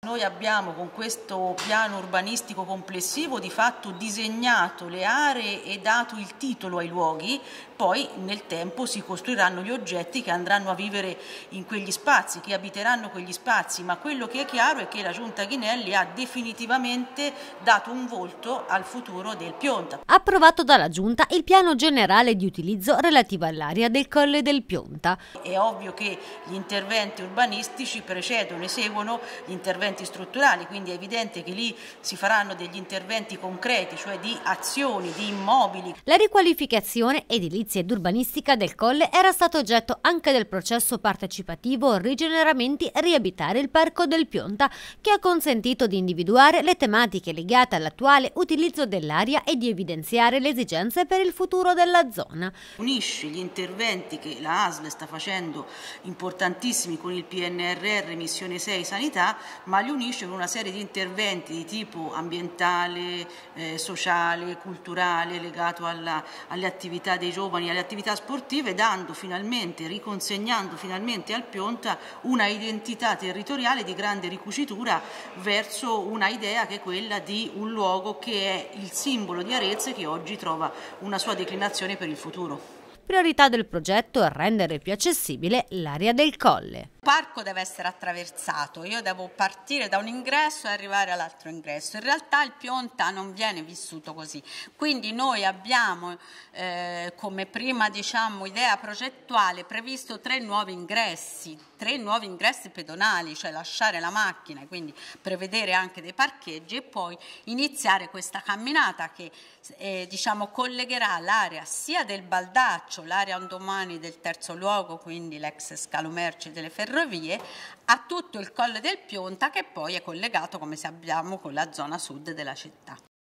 Noi abbiamo con questo piano urbanistico complessivo di fatto disegnato le aree e dato il titolo ai luoghi, poi nel tempo si costruiranno gli oggetti che andranno a vivere in quegli spazi, che abiteranno quegli spazi, ma quello che è chiaro è che la Giunta Ghinelli ha definitivamente dato un volto al futuro del Pionta. Approvato dalla Giunta il piano generale di utilizzo relativo all'area del Colle del Pionta. È ovvio che gli interventi urbanistici precedono e seguono gli interventi strutturali, quindi è evidente che lì si faranno degli interventi concreti, cioè di azioni, di immobili. La riqualificazione edilizia ed urbanistica del Colle era stato oggetto anche del processo partecipativo Rigeneramenti e Riabitare il Parco del Pionta, che ha consentito di individuare le tematiche legate all'attuale utilizzo dell'area e di evidenziare le esigenze per il futuro della zona. Unisce gli interventi che la ASL sta facendo importantissimi con il PNRR Missione 6 Sanità, ma li unisce con una serie di interventi di tipo ambientale, sociale, culturale, legato alle attività dei giovani, alle attività sportive, riconsegnando finalmente al Pionta una identità territoriale di grande ricucitura verso una idea che è quella di un luogo che è il simbolo di Arezzo e che oggi trova una sua declinazione per il futuro. Priorità del progetto è rendere più accessibile l'area del Colle. Il parco deve essere attraversato, io devo partire da un ingresso e arrivare all'altro ingresso. In realtà il Pionta non viene vissuto così, quindi noi abbiamo come prima idea progettuale previsto tre nuovi ingressi pedonali, cioè lasciare la macchina e quindi prevedere anche dei parcheggi e poi iniziare questa camminata che collegherà l'area sia del Baldaccio, l'area domani del terzo luogo, quindi l'ex scalo merci delle ferrovie, a tutto il Colle del Pionta, che poi è collegato, come sappiamo, con la zona sud della città.